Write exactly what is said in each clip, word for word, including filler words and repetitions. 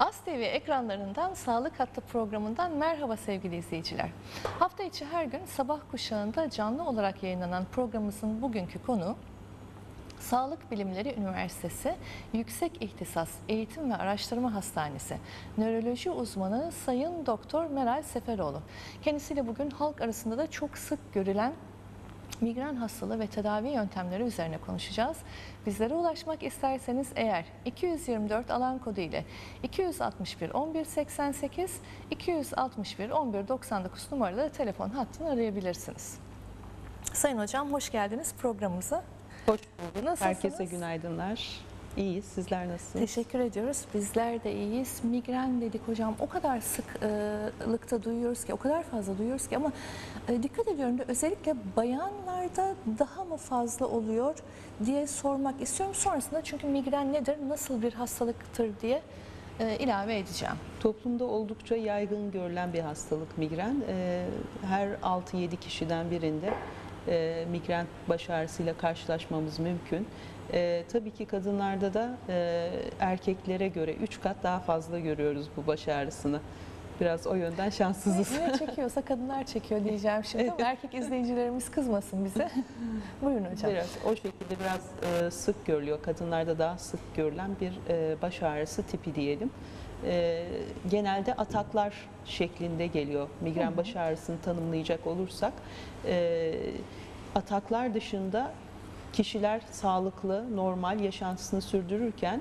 As T V ekranlarından Sağlık Hattı programından merhaba sevgili izleyiciler. Hafta içi her gün sabah kuşağında canlı olarak yayınlanan programımızın bugünkü konu Sağlık Bilimleri Üniversitesi Yüksek İhtisas Eğitim ve Araştırma Hastanesi Nöroloji uzmanı Sayın Doktor Meral Seferoğlu. Kendisiyle bugün halk arasında da çok sık görülen migren hastalığı ve tedavi yöntemleri üzerine konuşacağız. Bizlere ulaşmak isterseniz eğer iki yüz yirmi dört alan kodu ile iki yüz altmış bir on bir seksen sekiz, iki yüz altmış bir on bir doksan dokuz numaralı telefon hattını arayabilirsiniz. Sayın Hocam hoş geldiniz programımıza. Hoş bulduk. Nasılsınız? Herkese günaydınlar. İyiyiz. Sizler nasılsınız? Teşekkür ediyoruz. Bizler de iyiyiz. Migren dedik hocam. O kadar sıklıkta duyuyoruz ki, o kadar fazla duyuyoruz ki ama dikkat ediyorum da özellikle bayanlarda daha mı fazla oluyor diye sormak istiyorum. Sonrasında çünkü migren nedir, nasıl bir hastalıktır diye ilave edeceğim. Toplumda oldukça yaygın görülen bir hastalık migren. Her altı yedi kişiden birinde migren baş ağrısıyla karşılaşmamız mümkün. Ee, tabii ki kadınlarda da e, erkeklere göre üç kat daha fazla görüyoruz bu baş ağrısını. Biraz o yönden şanssızız. Ne çekiyorsa kadınlar çekiyor diyeceğim şimdi ama erkek izleyicilerimiz kızmasın bize. Buyurun hocam. Biraz o şekilde biraz e, sık görülüyor. Kadınlarda daha sık görülen bir e, baş ağrısı tipi diyelim. E, genelde ataklar şeklinde geliyor. Migren hı hı. baş ağrısını tanımlayacak olursak e, ataklar dışında kişiler sağlıklı, normal yaşantısını sürdürürken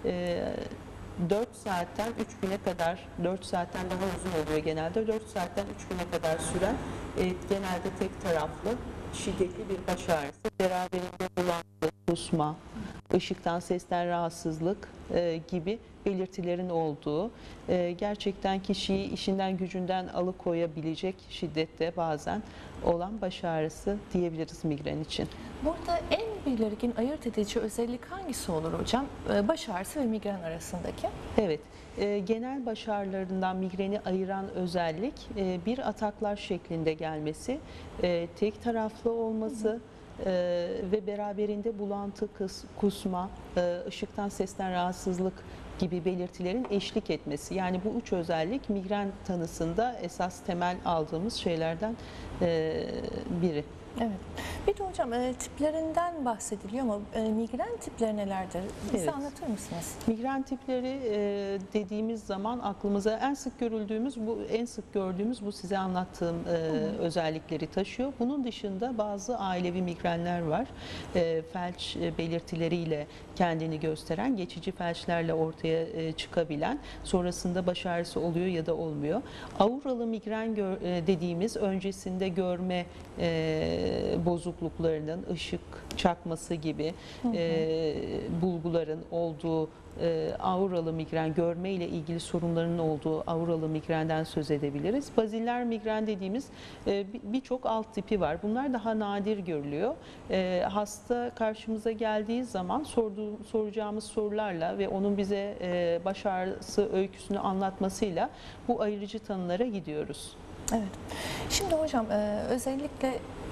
dört saatten üç güne kadar, dört saatten daha uzun oluyor genelde, dört saatten üç güne kadar süren genelde tek taraflı şiddetli bir baş ağrısı, beraberinde bulantı, kusma, ışıktan, sesten rahatsızlık gibi belirtilerin olduğu, gerçekten kişiyi işinden gücünden alıkoyabilecek şiddette bazen olan baş ağrısı diyebiliriz migren için. Burada en belirgin ayırt edici özellik hangisi olur hocam? Baş ağrısı ve migren arasındaki? Evet, genel baş ağrılarından migreni ayıran özellik bir ataklar şeklinde gelmesi, tek taraflı olması, hı hı. Ee, ve beraberinde bulantı, kıs, kusma, e, ışıktan sesten rahatsızlık gibi belirtilerin eşlik etmesi. Yani bu üç özellik migren tanısında esas temel aldığımız şeylerden e, biri. Evet. Bir de hocam e, tiplerinden bahsediliyor ama e, migren tipleri nelerdir? Bize evet. anlatır mısınız? Migren tipleri e, dediğimiz zaman aklımıza en sık görüldüğümüz, bu en sık gördüğümüz bu size anlattığım e, özellikleri taşıyor. Bunun dışında bazı ailevi migrenler var. E, felç belirtileriyle kendini gösteren, geçici felçlerle ortaya e, çıkabilen, sonrasında baş ağrısı oluyor ya da olmuyor. Auralı migren gör, e, dediğimiz öncesinde görme e, bozukluklarının, ışık çakması gibi hı hı. E, bulguların olduğu e, auralı migren, görme ile ilgili sorunların olduğu auralı migrenden söz edebiliriz. Baziller migren dediğimiz e, birçok alt tipi var. Bunlar daha nadir görülüyor. E, hasta karşımıza geldiği zaman sorduğu, soracağımız sorularla ve onun bize e, baş ağrısı öyküsünü anlatmasıyla bu ayırıcı tanılara gidiyoruz. Evet. Şimdi hocam özellikle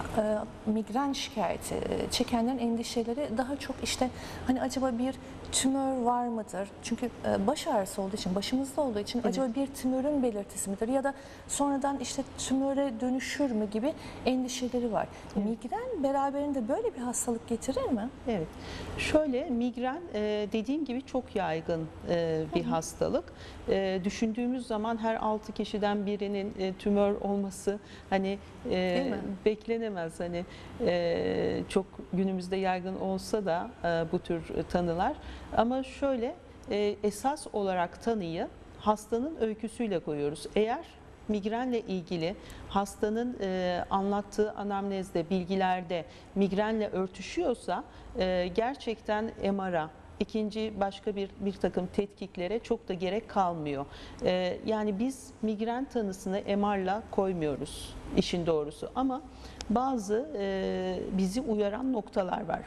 migren şikayeti çekenlerin endişeleri daha çok işte hani acaba bir tümör var mıdır? Çünkü baş ağrısı olduğu için, başımızda olduğu için evet. acaba bir tümörün belirtisi midir? Ya da sonradan işte tümöre dönüşür mü gibi endişeleri var. Evet. Migren beraberinde böyle bir hastalık getirir mi? Evet. Şöyle migren dediğim gibi çok yaygın bir hastalık. Düşündüğümüz zaman her altı kişiden birinin tümör olması hani e, beklenemez. Hani e, çok günümüzde yaygın olsa da e, bu tür tanılar. Ama şöyle e, esas olarak tanıyı hastanın öyküsüyle koyuyoruz. Eğer migrenle ilgili hastanın e, anlattığı anamnezde, bilgilerde migrenle örtüşüyorsa e, gerçekten M R'a, İkinci başka bir bir takım tetkiklere çok da gerek kalmıyor. Ee, yani biz migren tanısını M R'la koymuyoruz işin doğrusu ama bazı e, bizi uyaran noktalar var.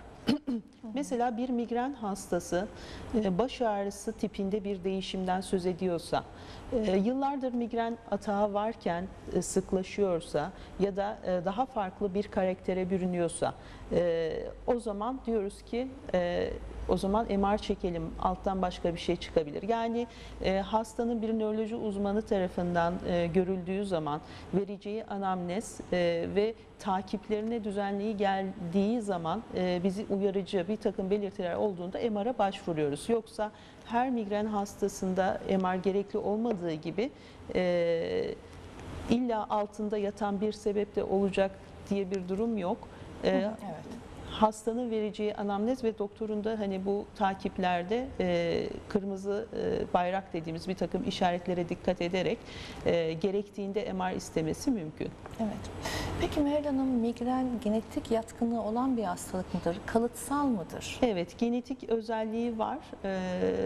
Mesela bir migren hastası e, baş ağrısı tipinde bir değişimden söz ediyorsa, e, yıllardır migren atağı varken e, sıklaşıyorsa ya da e, daha farklı bir karaktere bürünüyorsa, e, o zaman diyoruz ki e, o zaman M R çekelim, alttan başka bir şey çıkabilir. Yani e, hastanın bir nöroloji uzmanı tarafından e, görüldüğü zaman vereceği anamnez e, ve takiplerine düzenli geldiği zaman e, bizi uyarıcı bir takım belirtiler olduğunda M R'a başvuruyoruz. Yoksa her migren hastasında M R gerekli olmadığı gibi e, illa altında yatan bir sebep de olacak diye bir durum yok. E, Evet. Hastanın vereceği anamnez ve doktorun da hani bu takiplerde e, kırmızı e, bayrak dediğimiz bir takım işaretlere dikkat ederek e, gerektiğinde M R istemesi mümkün. Evet. Peki Meral Hanım, migren genetik yatkınlığı olan bir hastalık mıdır? Kalıtsal mıdır? Evet, genetik özelliği var. Ee,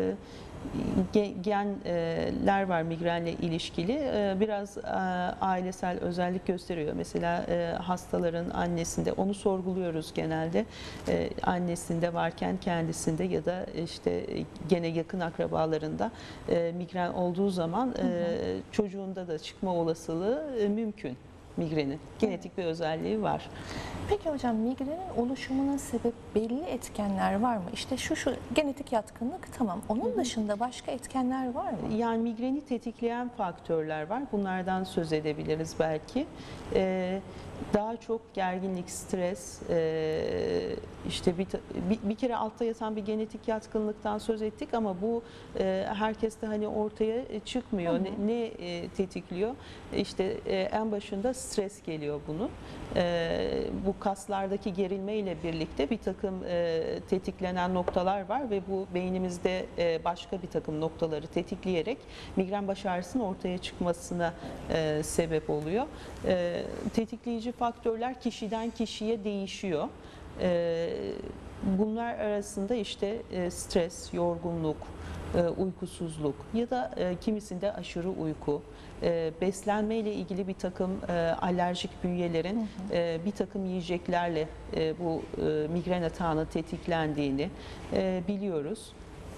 ge- genler var migrenle ilişkili. Ee, biraz e, ailesel özellik gösteriyor. Mesela e, hastaların annesinde onu sorguluyoruz genelde. E, annesinde varken kendisinde ya da işte gene yakın akrabalarında e, migren olduğu zaman e, çocuğunda da çıkma olasılığı e, mümkün. Migrenin genetik bir özelliği var. Peki hocam, migrenin oluşumuna sebep belli etkenler var mı? İşte şu şu genetik yatkınlık, tamam. Onun dışında başka etkenler var mı? Yani migreni tetikleyen faktörler var. Bunlardan söz edebiliriz belki. Ee, daha çok gerginlik, stres, ee, işte bir, bir, bir kere altta yatan bir genetik yatkınlıktan söz ettik ama bu e, herkeste hani ortaya çıkmıyor. Hı hı. Ne, ne e, tetikliyor? İşte e, en başında stres geliyor bunu. E, bu kaslardaki gerilme ile birlikte bir takım e, tetiklenen noktalar var ve bu beynimizde e, başka bir takım noktaları tetikleyerek migren baş ağrısının ortaya çıkmasına e, sebep oluyor. E, tetikleyici faktörler kişiden kişiye değişiyor. E, bunlar arasında işte e, stres, yorgunluk, e, uykusuzluk ya da e, kimisinde aşırı uyku, e, beslenme ile ilgili bir takım e, alerjik bünyelerin hı hı. E, bir takım yiyeceklerle e, bu e, migren atağının tetiklendiğini e, biliyoruz.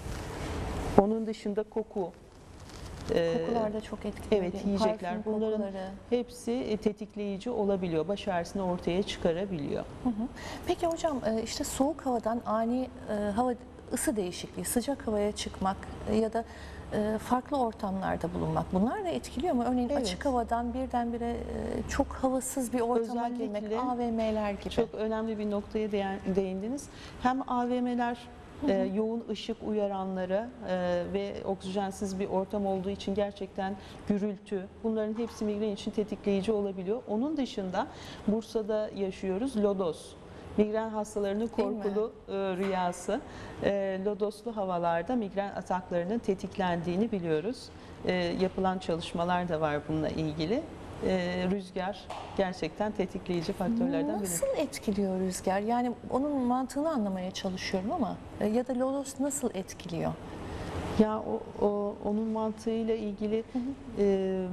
Onun dışında koku. Kokular da çok etkili. Evet, yiyecekler. Parfüm Bunların kokuları. hepsi tetikleyici olabiliyor. Baş ağrısını ortaya çıkarabiliyor. Hı hı. Peki hocam, işte soğuk havadan ani hava ısı değişikliği, sıcak havaya çıkmak ya da farklı ortamlarda bulunmak, bunlar da etkiliyor mu? Örneğin Evet. açık havadan birdenbire çok havasız bir ortama Özellikle girmek, A V M'ler gibi. Çok önemli bir noktaya değindiniz. Hem A V M'ler e, yoğun ışık uyaranları e, ve oksijensiz bir ortam olduğu için gerçekten gürültü, bunların hepsi migren için tetikleyici olabiliyor. Onun dışında Bursa'da yaşıyoruz, lodos. Migren hastalarının korkulu e, rüyası. E, lodoslu havalarda migren ataklarının tetiklendiğini biliyoruz. E, yapılan çalışmalar da var bununla ilgili. E, rüzgar gerçekten tetikleyici faktörlerden biri. Nasıl etkiliyor rüzgar? Yani onun mantığını anlamaya çalışıyorum ama e, ya da lodos nasıl etkiliyor? Ya o, o onun mantığıyla ilgili hı hı. E,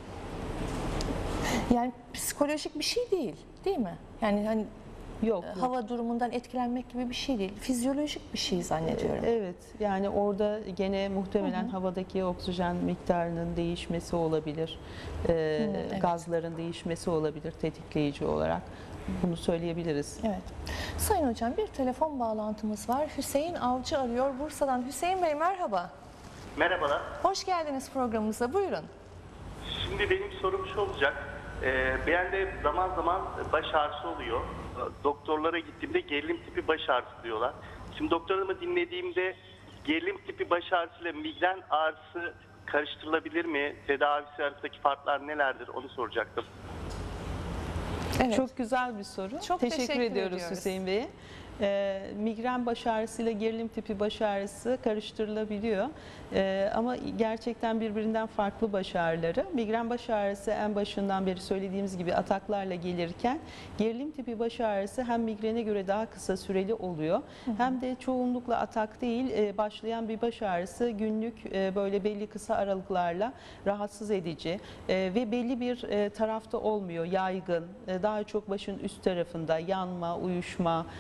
yani psikolojik bir şey değil, değil mi? Yani hani Yok, hava yok. durumundan etkilenmek gibi bir şey değil. Fizyolojik bir şey zannediyorum. Evet, yani orada gene muhtemelen Hı hı. havadaki oksijen miktarının değişmesi olabilir. Ee, Hı, evet. Gazların değişmesi olabilir tetikleyici olarak. Bunu söyleyebiliriz. Evet. Sayın hocam, bir telefon bağlantımız var. Hüseyin Avcı arıyor Bursa'dan. Hüseyin Bey merhaba. Merhabalar. Hoş geldiniz programımıza. Buyurun. Şimdi benim sorum şu olacak. Ee, ben de zaman zaman baş ağrısı oluyor. Doktorlara gittiğimde gerilim tipi baş ağrısı diyorlar. Şimdi doktorumu dinlediğimde gerilim tipi baş ağrısı ile migren ağrısı karıştırılabilir mi? Tedavisi arasındaki farklar nelerdir? Onu soracaktım. Evet. Çok güzel bir soru. Çok teşekkür, teşekkür ediyoruz ediyoruz. Hüseyin Bey'e. Ee, migren baş ağrısıyla gerilim tipi baş ağrısı karıştırılabiliyor. Ee, ama gerçekten birbirinden farklı baş ağrıları. Migren baş ağrısı en başından beri söylediğimiz gibi ataklarla gelirken gerilim tipi baş ağrısı hem migrene göre daha kısa süreli oluyor. Hı hı. Hem de çoğunlukla atak değil, e, başlayan bir baş ağrısı günlük e, böyle belli kısa aralıklarla rahatsız edici e, ve belli bir e, tarafta olmuyor, yaygın. E, daha çok başın üst tarafında yanma, uyuşma, karınca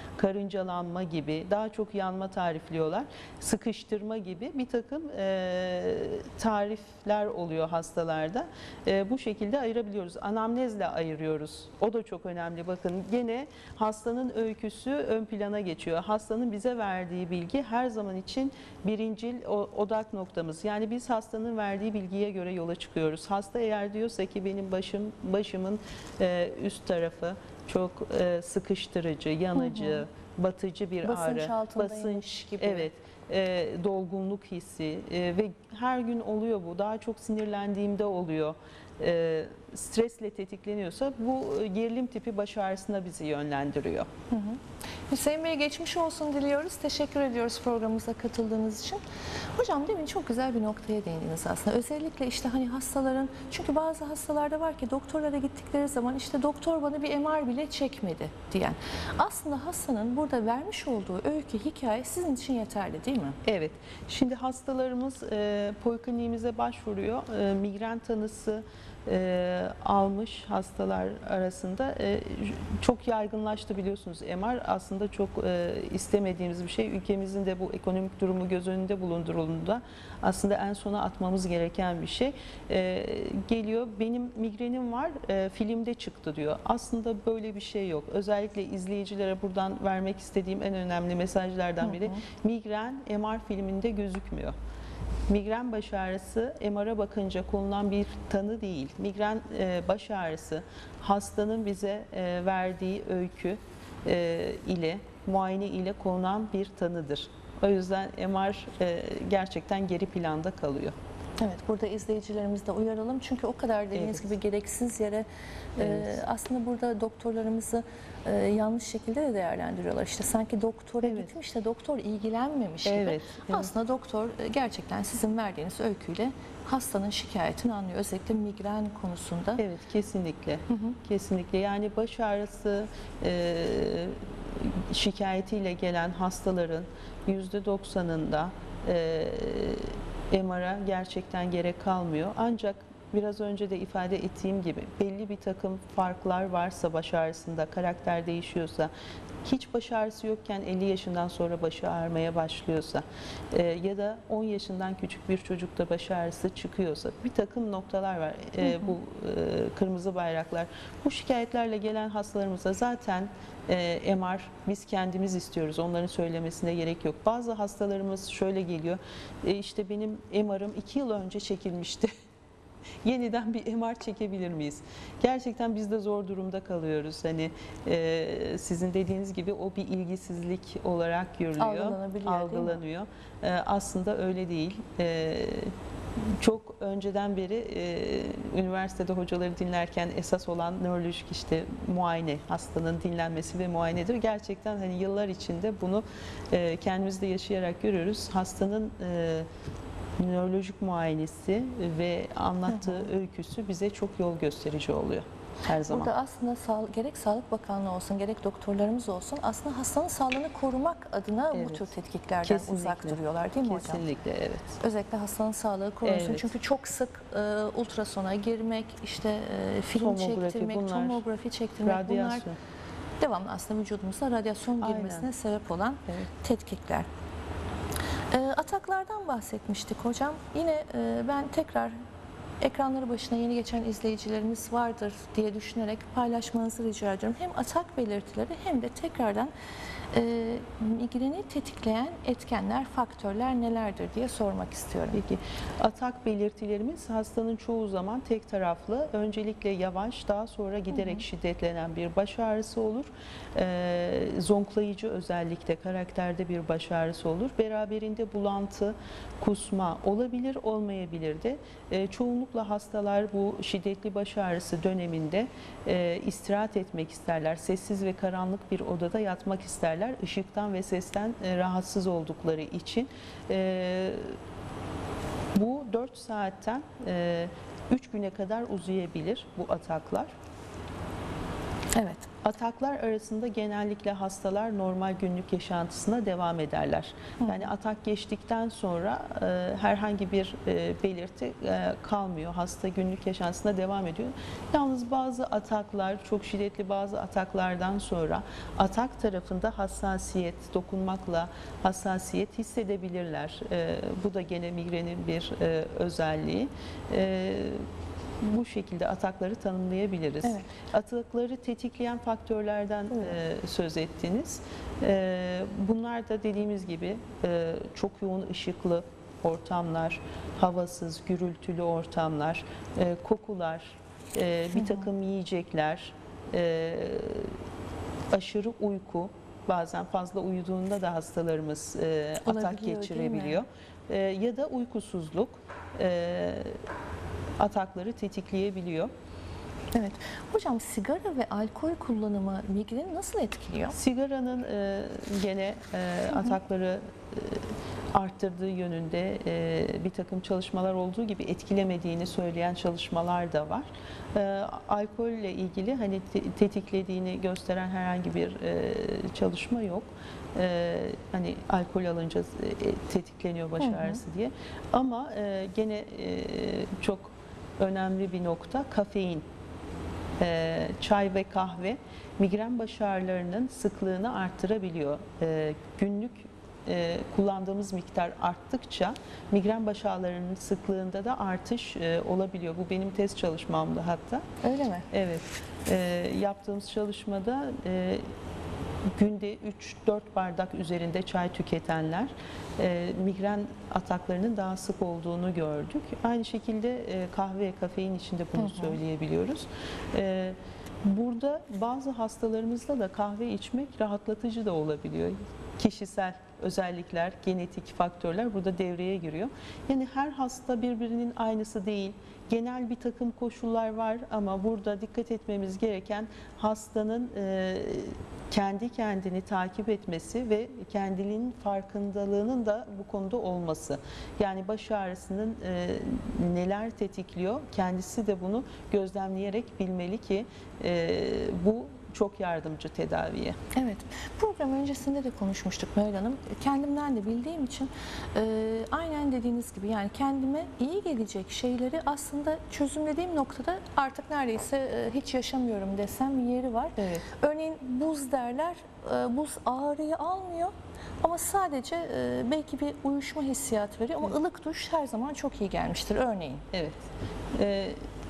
karıncalanma gibi, daha çok yanma tarifliyorlar. Sıkıştırma gibi bir takım e, tarifler oluyor hastalarda. E, bu şekilde ayırabiliyoruz. Anamnezle ayırıyoruz. O da çok önemli. Bakın gene hastanın öyküsü ön plana geçiyor. Hastanın bize verdiği bilgi her zaman için birincil odak noktamız. Yani biz hastanın verdiği bilgiye göre yola çıkıyoruz. Hasta eğer diyorsa ki benim başım başımın e, üst tarafı çok e, sıkıştırıcı, yanıcı, hı hı. batıcı bir Basınç ağrı, altındaymış gibi. Evet, e, dolgunluk hissi e, ve her gün oluyor bu. Daha çok sinirlendiğimde oluyor. E, stresle tetikleniyorsa bu gerilim tipi baş ağrısına bizi yönlendiriyor. Hı hı. Hüseyin Bey geçmiş olsun diliyoruz. Teşekkür ediyoruz programımıza katıldığınız için. Hocam demin çok güzel bir noktaya değindiniz aslında. Özellikle işte hani hastaların, çünkü bazı hastalarda var ki doktorlara gittikleri zaman işte doktor bana bir M R bile çekmedi diyen. Aslında hastanın burada vermiş olduğu öykü, hikaye sizin için yeterli değil mi? Evet. Şimdi hastalarımız e, polikliniğimize başvuruyor. E, migren tanısı e, almış hastalar arasında e, çok yaygınlaştı biliyorsunuz. M R aslında çok e, istemediğimiz bir şey. Ülkemizin de bu ekonomik durumu göz önünde bulundurulduğunda aslında en sona atmamız gereken bir şey. E, geliyor benim migrenim var, e, filmde çıktı diyor. Aslında böyle bir şey yok. Özellikle izleyicilere buradan vermek istediğim en önemli mesajlardan biri, hı hı. migren M R filminde gözükmüyor. Migren baş ağrısı M R'a bakınca konulan bir tanı değil. Migren e, baş ağrısı hastanın bize e, verdiği öykü e, ile, muayene ile konulan bir tanıdır. O yüzden M R e, gerçekten geri planda kalıyor. Evet, burada izleyicilerimizi de uyaralım. Çünkü o kadar dediğiniz evet. gibi gereksiz yere evet. e, aslında burada doktorlarımızı e, yanlış şekilde de değerlendiriyorlar. İşte sanki doktora evet. gitmiş de doktor ilgilenmemiş gibi. Evet, evet. Aslında doktor e, gerçekten sizin verdiğiniz öyküyle hastanın şikayetini anlıyor. Özellikle migren konusunda. Evet, kesinlikle. Hı hı. Kesinlikle. Yani baş ağrısı e, şikayetiyle gelen hastaların yüzde doksanında e, M R'a gerçekten gerek kalmıyor. Ancak biraz önce de ifade ettiğim gibi belli bir takım farklar varsa baş ağrısında, karakter değişiyorsa, hiç baş ağrısı yokken elli yaşından sonra başı ağrımaya başlıyorsa e, ya da on yaşından küçük bir çocukta baş ağrısı çıkıyorsa bir takım noktalar var. E, hı hı. Bu e, kırmızı bayraklar. Bu şikayetlerle gelen hastalarımıza zaten e, M R biz kendimiz istiyoruz. Onların söylemesine gerek yok. Bazı hastalarımız şöyle geliyor. E, işte benim M R'ım iki yıl önce çekilmişti. Yeniden bir M R çekebilir miyiz? Gerçekten biz de zor durumda kalıyoruz. Hani e, sizin dediğiniz gibi o bir ilgisizlik olarak görülüyor, algılanıyor. E, aslında öyle değil. E, çok önceden beri e, üniversitede hocaları dinlerken esas olan nörolojik işte muayene, hastanın dinlenmesi ve muayenedir. Gerçekten hani yıllar içinde bunu e, kendimizde yaşayarak görüyoruz. Hastanın e, nörolojik muayenesi ve anlattığı hı hı. öyküsü bize çok yol gösterici oluyor her zaman. Burada aslında sağ, gerek Sağlık Bakanlığı olsun, gerek doktorlarımız olsun aslında hastanın sağlığını korumak adına evet. bu tür tetkiklerden Kesinlikle. uzak duruyorlar değil mi Kesinlikle, hocam? Kesinlikle, evet. Özellikle hastanın sağlığı korunsun. Evet. Çünkü çok sık e, ultrasona girmek, işte e, film tomografi, çektirmek, bunlar, tomografi çektirmek radyasyon. Bunlar devamlı aslında vücudumuza radyasyon girmesine Aynen. sebep olan evet. tetkikler. E, ataklardan bahsetmiştik hocam. Yine e, ben tekrar ekranları başına yeni geçen izleyicilerimiz vardır diye düşünerek paylaşmanızı rica ediyorum. Hem atak belirtileri hem de tekrardan e, migreni tetikleyen etkenler, faktörler nelerdir diye sormak istiyorum. Peki, atak belirtilerimiz hastanın çoğu zaman tek taraflı, öncelikle yavaş, daha sonra giderek hı hı. şiddetlenen bir baş ağrısı olur. E, zonklayıcı özellikle karakterde bir baş ağrısı olur. Beraberinde bulantı, kusma olabilir, olmayabilir de. E, çoğunlukla hastalar bu şiddetli baş ağrısı döneminde e, istirahat etmek isterler. Sessiz ve karanlık bir odada yatmak isterler. Işıktan ve sesten e, rahatsız oldukları için. E, bu dört saatten e, üç güne kadar uzayabilir bu ataklar. Evet. Ataklar arasında genellikle hastalar normal günlük yaşantısına devam ederler. Yani atak geçtikten sonra e, herhangi bir e, belirti e, kalmıyor. Hasta günlük yaşantısına devam ediyor. Yalnız bazı ataklar, çok şiddetli bazı ataklardan sonra atak tarafında hassasiyet, dokunmakla hassasiyet hissedebilirler. E, bu da gene migrenin bir e, özelliği. E, Bu şekilde atakları tanımlayabiliriz. Evet. Atakları tetikleyen faktörlerden e, söz ettiniz. E, bunlar da dediğimiz gibi e, çok yoğun ışıklı ortamlar, havasız, gürültülü ortamlar, e, kokular, e, bir takım yiyecekler, e, aşırı uyku, bazen fazla uyuduğunda da hastalarımız e, atak Olabiliyor, değil mi? geçirebiliyor. E, ya da uykusuzluk e, atakları tetikleyebiliyor. Evet. Hocam sigara ve alkol kullanımı migreni nasıl etkiliyor? Sigaranın e, gene e, atakları e, arttırdığı yönünde e, bir takım çalışmalar olduğu gibi etkilemediğini söyleyen çalışmalar da var. E, alkolle ilgili hani te- tetiklediğini gösteren herhangi bir e, çalışma yok. E, hani alkol alınca e, tetikleniyor baş ağrısı diye. Ama e, gene e, çok önemli bir nokta kafein. E, çay ve kahve migren baş ağrılarının sıklığını arttırabiliyor. E, günlük e, kullandığımız miktar arttıkça migren baş ağrılarının sıklığında da artış e, olabiliyor. Bu benim test çalışmamdı hatta. Öyle mi? Evet, e, yaptığımız çalışmada e, günde üç dört bardak üzerinde çay tüketenler e, migren ataklarının daha sık olduğunu gördük. Aynı şekilde e, kahve, kafein için de bunu Hı hı. söyleyebiliyoruz. E, burada bazı hastalarımızda da kahve içmek rahatlatıcı da olabiliyor. Kişisel özellikler, genetik faktörler burada devreye giriyor. Yani her hasta birbirinin aynısı değil. Genel bir takım koşullar var ama burada dikkat etmemiz gereken hastanın e, kendi kendini takip etmesi ve kendiliğinin farkındalığının da bu konuda olması. Yani baş ağrısının e, neler tetikliyor kendisi de bunu gözlemleyerek bilmeli ki e, bu çok yardımcı tedaviye. Evet. Program öncesinde de konuşmuştuk Meral Hanım. Kendimden de bildiğim için e, aynen dediğiniz gibi yani kendime iyi gelecek şeyleri aslında çözümlediğim noktada artık neredeyse e, hiç yaşamıyorum desem yeri var. Evet. Örneğin buz derler. E, buz ağrıyı almıyor. Ama sadece e, belki bir uyuşma hissiyatı veriyor ama ılık duş her zaman çok iyi gelmiştir örneğin. Evet. Ee,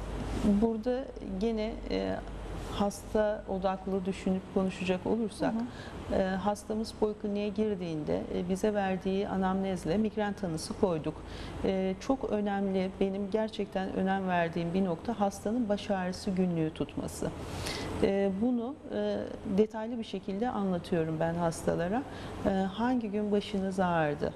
burada gene e, hasta odaklı düşünüp konuşacak olursak, hı hı. E, hastamız polikliniğe girdiğinde e, bize verdiği anamnezle migren tanısı koyduk. E, çok önemli, benim gerçekten önem verdiğim bir nokta hastanın baş ağrısı günlüğü tutması. E, bunu e, detaylı bir şekilde anlatıyorum ben hastalara. E, hangi gün başınız ağrıdı?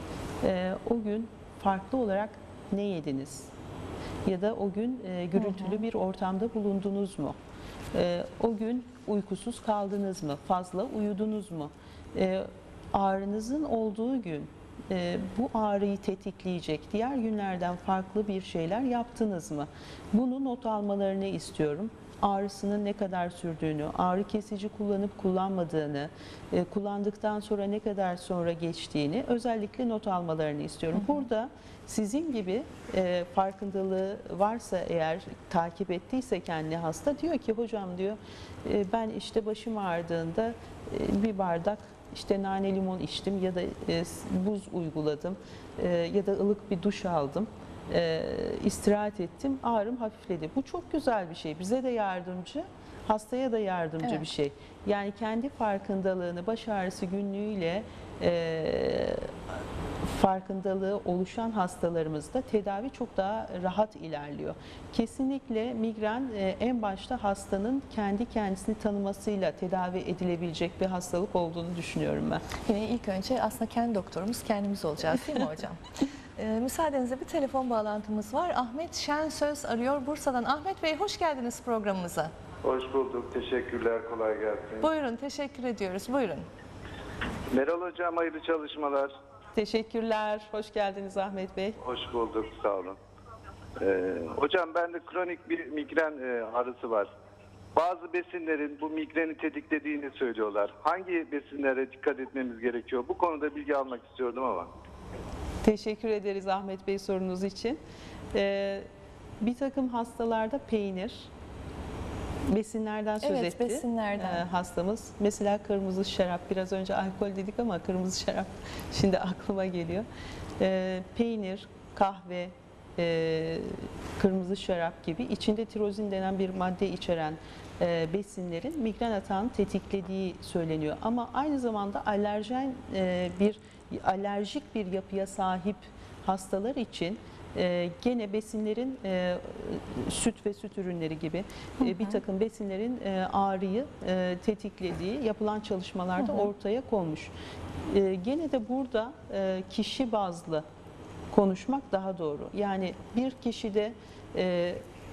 E, o gün farklı olarak ne yediniz? Ya da o gün e, gürültülü hı hı. bir ortamda bulundunuz mu? E, o gün uykusuz kaldınız mı? Fazla uyudunuz mu? E, ağrınızın olduğu gün e, bu ağrıyı tetikleyecek diğer günlerden farklı bir şeyler yaptınız mı? Bunu not almalarını istiyorum. Ağrısının ne kadar sürdüğünü, ağrı kesici kullanıp kullanmadığını, e, kullandıktan sonra ne kadar sonra geçtiğini özellikle not almalarını istiyorum. Hı hı. Burada sizin gibi e, farkındalığı varsa eğer takip ettiyse kendi hasta diyor ki hocam diyor e, ben işte başım ağrıdığında e, bir bardak işte nane limon içtim ya da e, buz uyguladım e, ya da ılık bir duş aldım. E, istirahat ettim, ağrım hafifledi. Bu çok güzel bir şey. Bize de yardımcı, hastaya da yardımcı Evet. bir şey. Yani kendi farkındalığını baş ağrısı günlüğüyle e, farkındalığı oluşan hastalarımızda tedavi çok daha rahat ilerliyor. Kesinlikle migren e, en başta hastanın kendi kendisini tanımasıyla tedavi edilebilecek bir hastalık olduğunu düşünüyorum ben. Yine ilk önce aslında kendi doktorumuz kendimiz olacağız değil mi hocam? Ee, müsaadenizle bir telefon bağlantımız var. Ahmet Şensöz arıyor Bursa'dan. Ahmet Bey hoş geldiniz programımıza. Hoş bulduk. Teşekkürler. Kolay gelsin. Buyurun, teşekkür ediyoruz. Buyurun. Meral Hocam hayırlı çalışmalar. Teşekkürler. Hoş geldiniz Ahmet Bey. Hoş bulduk. Sağ olun. Ee, hocam bende kronik bir migren e, ağrısı var. bazı besinlerin bu migreni tetiklediğini söylüyorlar. Hangi besinlere dikkat etmemiz gerekiyor? Bu konuda bilgi almak istiyordum ama. Teşekkür ederiz Ahmet Bey sorunuz için. Ee, bir takım hastalarda peynir, besinlerden söz Evet, etti besinlerden. ee, hastamız. Mesela kırmızı şarap, biraz önce alkol dedik ama kırmızı şarap şimdi aklıma geliyor. Ee, peynir, kahve, e, kırmızı şarap gibi içinde tirozin denen bir madde içeren e, besinlerin migren atağını tetiklediği söyleniyor. Ama aynı zamanda alerjen e, bir alerjik bir yapıya sahip hastalar için e, gene besinlerin e, süt ve süt ürünleri gibi e, bir takım besinlerin e, ağrıyı e, tetiklediği yapılan çalışmalarda ortaya konmuş. E, gene de burada e, kişi bazlı konuşmak daha doğru. Yani bir kişide e,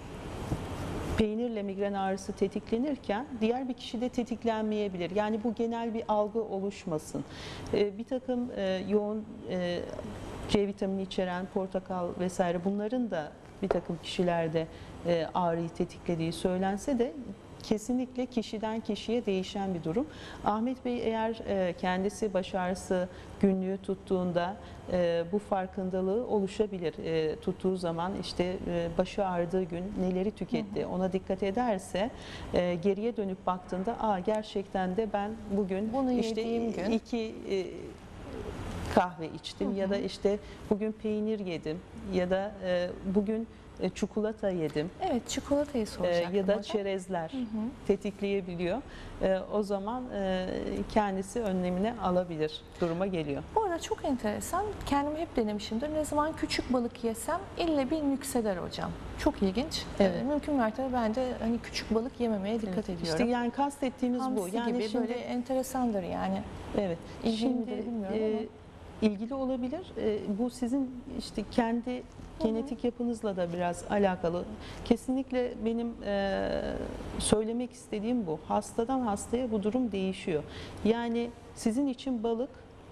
peynirle migren ağrısı tetiklenirken diğer bir kişide tetiklenmeyebilir. Yani bu genel bir algı oluşmasın. E, bir takım e, yoğun e, C vitamini içeren portakal vesaire bunların da bir takım kişilerde e, ağrıyı tetiklediği söylense de kesinlikle kişiden kişiye değişen bir durum. Ahmet Bey eğer e, kendisi baş ağrısı günlüğü tuttuğunda e, bu farkındalığı oluşabilir. E, tuttuğu zaman işte e, başı ağrıdığı gün neleri tüketti ona dikkat ederse e, geriye dönüp baktığında aa gerçekten de ben bugün Bunu işte yediğim gün. iki e, kahve içtim Hı hı. ya da işte bugün peynir yedim ya da e, bugün e, çikolata yedim. Evet, çikolatayı Ee, soracaktım ya da hocam. çerezler tetikleyebiliyor. Ee, o zaman e, kendisi önlemini alabilir duruma geliyor. Bu arada çok enteresan. Kendim hep denemişimdir. Ne zaman küçük balık yesem ille bir nükseder hocam. Çok ilginç. Evet. Ee, mümkün mertebe ben de hani küçük balık yememeye dikkat Evet, ediyorum. İşte yani kastettiğimiz bu. Hamsi Yani gibi şimdi böyle enteresandır yani. evet. İlgili Şimdi midir bilmiyorum e, ama. ilgili olabilir. E, bu sizin işte kendi genetik yapınızla da biraz alakalı. Kesinlikle benim e, söylemek istediğim bu. Hastadan hastaya bu durum değişiyor. Yani sizin için balık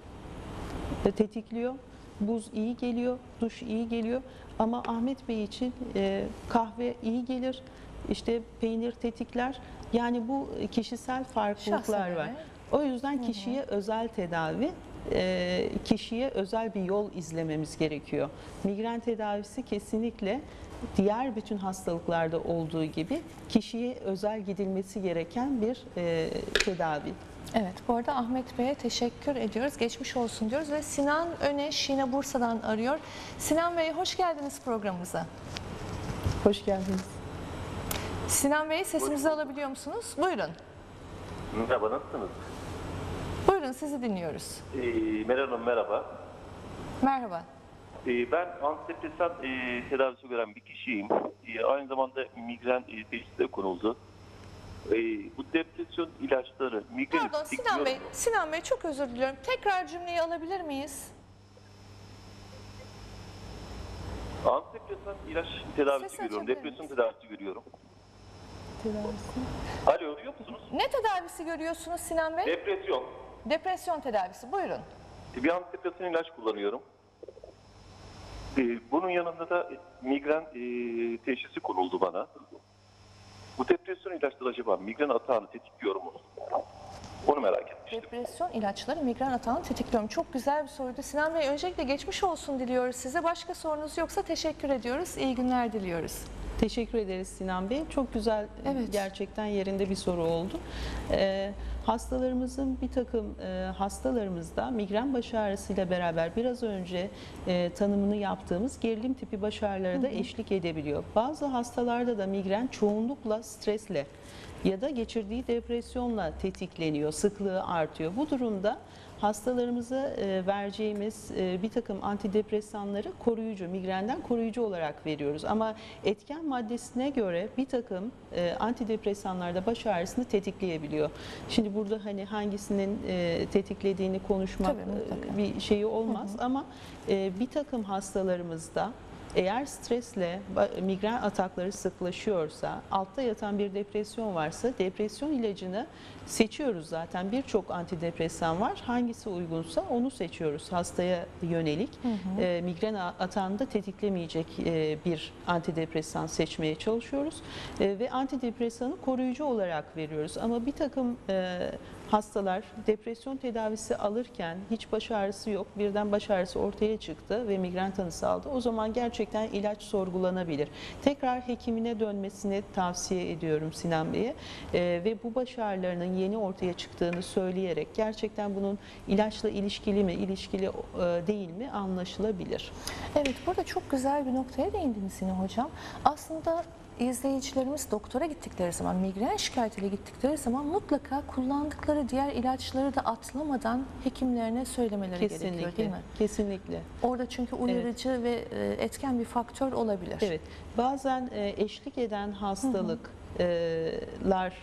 e, tetikliyor, buz iyi geliyor, duş iyi geliyor. Ama Ahmet Bey için e, kahve iyi gelir, işte peynir tetikler. Yani bu kişisel farklılıklar Şahsen var. öyle. O yüzden kişiye özel tedavi, e, kişiye özel bir yol izlememiz gerekiyor. Migren tedavisi kesinlikle diğer bütün hastalıklarda olduğu gibi kişiye özel gidilmesi gereken bir e, tedavi. Evet, bu arada Ahmet Bey'e teşekkür ediyoruz. Geçmiş olsun diyoruz ve Sinan Öne Şine Bursa'dan arıyor. Sinan Bey hoş geldiniz programımıza. Hoş geldiniz. Sinan Bey sesimizi alabiliyor musunuz? Buyurun. Merhaba, nasılsınız? Buyurun sizi dinliyoruz. Ee, Meral Hanım merhaba. Merhaba. Ee, ben antidepresan e, tedavisi gören bir kişiyim. E, aynı zamanda migren e, teşhisi de konuldu. E, bu depresyon ilaçları migreni Pardon Sinan Bey, Sinan Bey çok özür diliyorum. Tekrar cümleyi alabilir miyiz? Antidepresan ilaç tedavisi Ses görüyorum. açabilir Depresyon misiniz? tedavisi görüyorum. Tedavisi. Alo, duyuyor musunuz? Ne tedavisi görüyorsunuz Sinan Bey? Depresyon. Depresyon tedavisi. Buyurun. Bir antidepresan ilaç kullanıyorum. E, bunun yanında da migren e, teşhisi konuldu bana. Bu depresyon ilaçları acaba migren atağını tetikliyor mu? Onu merak etmiştim. Depresyon ilaçları migren atağını tetikliyorum. Çok güzel bir soruydu. Sinan Bey öncelikle geçmiş olsun diliyoruz size. Başka sorunuz yoksa teşekkür ediyoruz. İyi günler diliyoruz. Teşekkür ederiz Sinan Bey. Çok güzel, Evet. gerçekten yerinde bir soru oldu. Ee, hastalarımızın bir takım e, hastalarımızda migren baş ağrısıyla beraber biraz önce e, tanımını yaptığımız gerilim tipi baş ağrıları da eşlik edebiliyor. Bazı hastalarda da migren çoğunlukla stresle ya da geçirdiği depresyonla tetikleniyor, sıklığı artıyor. Bu durumda hastalarımıza e, vereceğimiz e, bir takım antidepresanları koruyucu, migrenden koruyucu olarak veriyoruz. Ama etken maddesine göre bir takım e, antidepresanlar da baş ağrısını tetikleyebiliyor. Şimdi burada hani hangisinin e, tetiklediğini konuşmak Tabii, mutlaka. e, bir şeyi olmaz ama e, bir takım hastalarımızda Eğer stresle ba- migren atakları sıklaşıyorsa, altta yatan bir depresyon varsa depresyon ilacını seçiyoruz zaten. Birçok antidepresan var. Hangisi uygunsa onu seçiyoruz hastaya yönelik. E, migren a- atağını da tetiklemeyecek e, bir antidepresan seçmeye çalışıyoruz. E, ve antidepresanı koruyucu olarak veriyoruz. Ama bir takım e, hastalar depresyon tedavisi alırken hiç baş ağrısı yok. Birden baş ağrısı ortaya çıktı ve migren tanısı aldı. O zaman gerçekten ilaç sorgulanabilir. Tekrar hekimine dönmesini tavsiye ediyorum Sinan Bey'e. Ee, ve bu baş ağrılarının yeni ortaya çıktığını söyleyerek gerçekten bunun ilaçla ilişkili mi, ilişkili e, değil mi anlaşılabilir. Evet, burada çok güzel bir noktaya değindiniz yine hocam. Aslında izleyicilerimiz doktora gittikleri zaman, migren şikayetiyle gittikleri zaman mutlaka kullandıkları diğer ilaçları da atlamadan hekimlerine söylemeleri gerekiyor, Kesinlikle, değil mi? kesinlikle. Orada çünkü uyarıcı ve e, etken bir faktör olabilir. Evet, bazen e, eşlik eden hastalıklar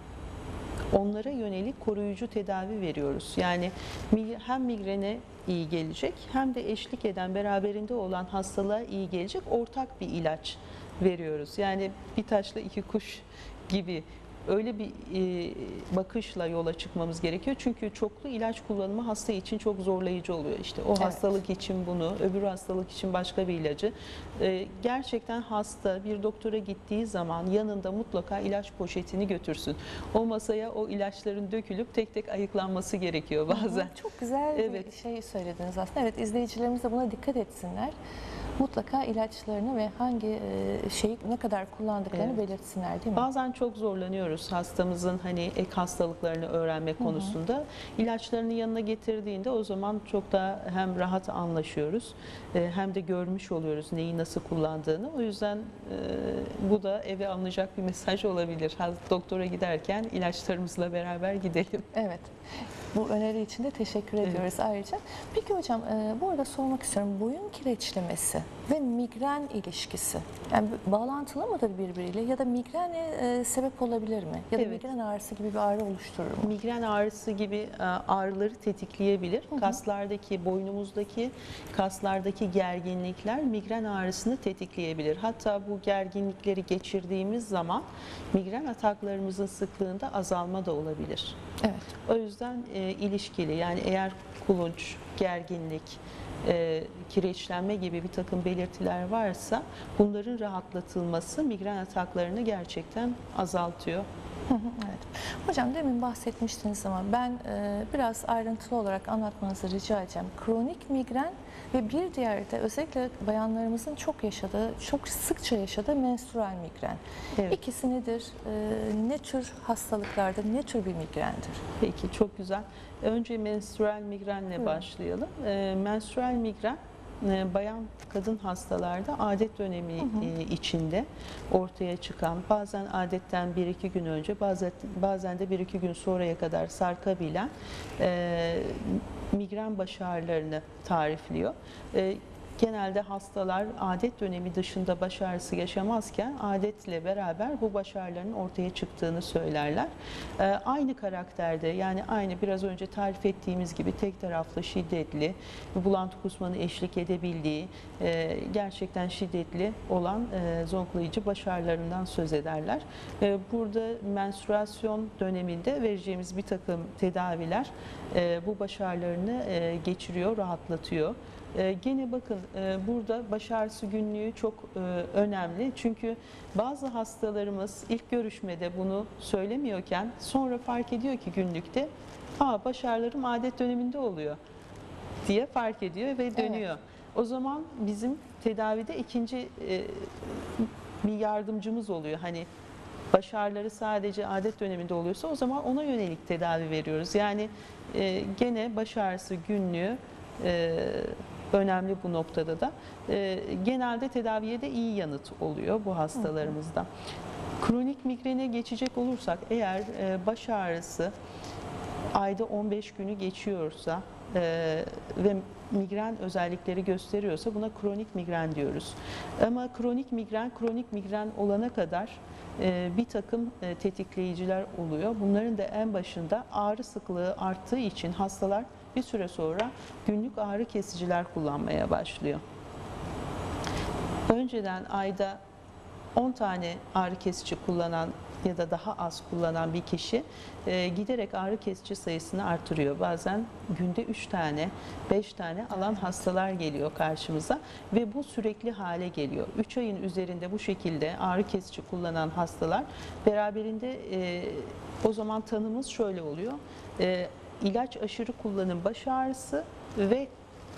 onlara yönelik koruyucu tedavi veriyoruz. Yani mi- hem migrene iyi gelecek hem de eşlik eden, beraberinde olan hastalığa iyi gelecek ortak bir ilaç veriyoruz. Yani bir taşla iki kuş gibi öyle bir e, bakışla yola çıkmamız gerekiyor. Çünkü çoklu ilaç kullanımı hasta için çok zorlayıcı oluyor. İşte o Evet. hastalık için bunu, öbür hastalık için başka bir ilacı. E, gerçekten hasta bir doktora gittiği zaman yanında mutlaka ilaç poşetini götürsün. O masaya o ilaçların dökülüp tek tek ayıklanması gerekiyor bazen. Çok güzel Evet. bir şey söylediniz aslında. Evet, izleyicilerimiz de buna dikkat etsinler. Mutlaka ilaçlarını ve hangi e, şeyi ne kadar kullandıklarını Evet. belirtsinler, değil mi? Bazen çok zorlanıyoruz hastamızın hani ek hastalıklarını öğrenme konusunda. İlaçlarını yanına getirdiğinde o zaman çok daha hem rahat anlaşıyoruz e, hem de görmüş oluyoruz neyi nasıl kullandığını. O yüzden e, bu da eve alınacak bir mesaj olabilir. Ha- Doktora giderken ilaçlarımızla beraber gidelim. Evet. Bu öneri için de teşekkür ediyoruz ayrıca. Peki hocam, e, bu arada sormak istiyorum. Boyun kireçlemesi ve migren ilişkisi. Yani bağlantılı mıdır birbiriyle ya da migrene e, sebep olabilir mi? Ya da Evet. migren ağrısı gibi bir ağrı oluşturur mu? Migren ağrısı gibi e, ağrıları tetikleyebilir. Kaslardaki, boynumuzdaki kaslardaki gerginlikler migren ağrısını tetikleyebilir. Hatta bu gerginlikleri geçirdiğimiz zaman migren ataklarımızın sıklığında azalma da olabilir. Evet. O yüzden e, ilişkili, yani eğer kulunç, gerginlik, e, kireçlenme gibi bir takım belirtiler varsa bunların rahatlatılması migren ataklarını gerçekten azaltıyor. Evet. Hocam demin bahsetmiştiniz ama ben e, biraz ayrıntılı olarak anlatmanızı rica edeceğim. Kronik migren ve bir diğer de özellikle bayanlarımızın çok yaşadığı, çok sıkça yaşadığı menstrual migren. Evet. İkisi nedir? E, ne tür hastalıklarda, ne tür bir migrendir? Peki, çok güzel. Önce menstrual migrenle Buyurun. başlayalım. E, menstrual migren e, bayan kadın hastalarda adet dönemi e, içinde ortaya çıkan, bazen adetten bir iki gün önce, bazen bazen de bir iki gün sonraya kadar sarkabilen e, migren baş ağrılarını tarifliyor. E, Genelde hastalar adet dönemi dışında baş ağrısı yaşamazken adetle beraber bu baş ağrılarının ortaya çıktığını söylerler. Ee, aynı karakterde, yani aynı biraz önce tarif ettiğimiz gibi tek taraflı, şiddetli, bulantı kusmanın eşlik edebildiği, e, gerçekten şiddetli olan e, zonklayıcı baş ağrılarından söz ederler. E, burada menstruasyon döneminde vereceğimiz bir takım tedaviler e, bu baş ağrılarını e, geçiriyor, rahatlatıyor. Ee, gene bakın e, burada baş ağrısı günlüğü çok e, önemli. Çünkü bazı hastalarımız ilk görüşmede bunu söylemiyorken sonra fark ediyor ki günlükte, "Aa, baş ağrılarım adet döneminde oluyor" diye fark ediyor ve dönüyor. Evet. O zaman bizim tedavide ikinci e, bir yardımcımız oluyor. Hani baş ağrıları sadece adet döneminde oluyorsa o zaman ona yönelik tedavi veriyoruz. Yani e, gene baş ağrısı günlüğü e, önemli bu noktada da. E, genelde tedaviye de iyi yanıt oluyor bu hastalarımızda. Kronik migrene geçecek olursak, eğer e, baş ağrısı ayda on beş günü geçiyorsa e, ve migren özellikleri gösteriyorsa buna kronik migren diyoruz. Ama kronik migren, kronik migren olana kadar e, bir takım e, tetikleyiciler oluyor. Bunların da en başında ağrı sıklığı arttığı için hastalar bir süre sonra günlük ağrı kesiciler kullanmaya başlıyor. Önceden ayda on tane ağrı kesici kullanan ya da daha az kullanan bir kişi e, giderek ağrı kesici sayısını artırıyor. Bazen günde üç tane, beş tane alan hastalar geliyor karşımıza ve bu sürekli hale geliyor. üç ayın üzerinde bu şekilde ağrı kesici kullanan hastalar beraberinde e, o zaman tanımız şöyle oluyor. E, ilaç aşırı kullanım baş ağrısı ve